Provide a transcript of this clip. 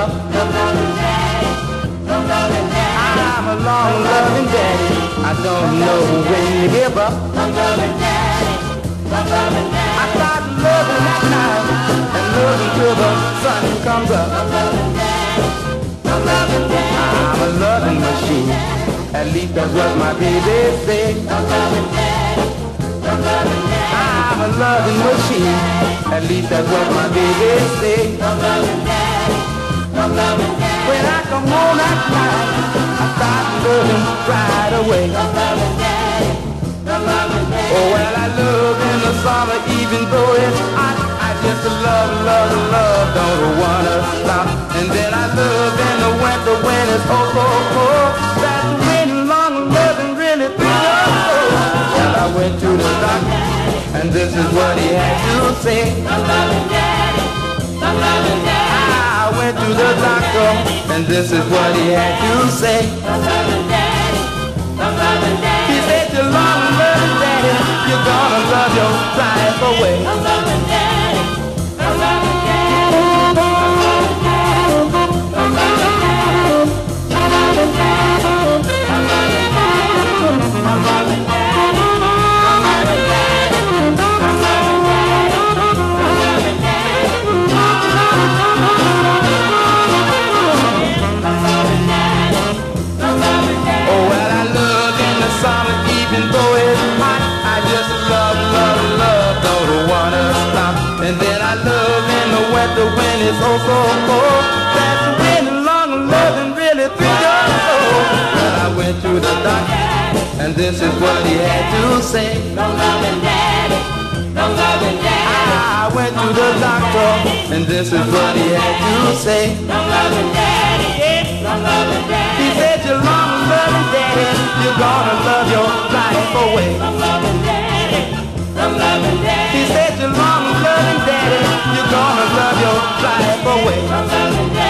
up. I'm a long loving daddy. I don't know when you give up. I start loving at night and loving till the sun comes up. I'm a loving machine. At least that's what my baby say. I'm a loving machine. At least that's what my baby say. When I come home at night, I start loving right away. Oh, well, I love in the summer, even though it's hot. I just love, love, love, don't wanna stop. And then I love in the winter when it's oh so cold. That's when long loving really feels so. Well, I went to the doctor, and this is what he had to say. I went to the doctor, and this is what he had to say. He said, you're long loving daddy, you're gonna love your life away. When it's oh so cold, that's when long loving really thrills your soul. Well, I went to the doctor, and this is what he had to say. Long loving daddy, long loving daddy. I went to the doctor, and this is what he had to say. Long loving daddy, long loving daddy. He said, you're long loving daddy, you're gonna love your life away. Long loving daddy, long loving daddy. He said, you're long loving daddy, you're gonna love your life away.